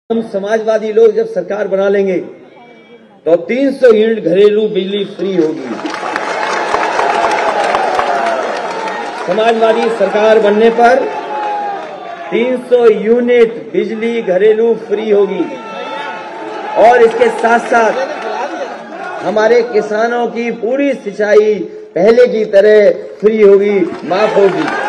हम समाजवादी लोग जब सरकार बना लेंगे तो 300 यूनिट घरेलू बिजली फ्री होगी। समाजवादी सरकार बनने पर 300 यूनिट बिजली घरेलू फ्री होगी और इसके साथ साथ हमारे किसानों की पूरी सिंचाई पहले की तरह फ्री होगी, माफ होगी।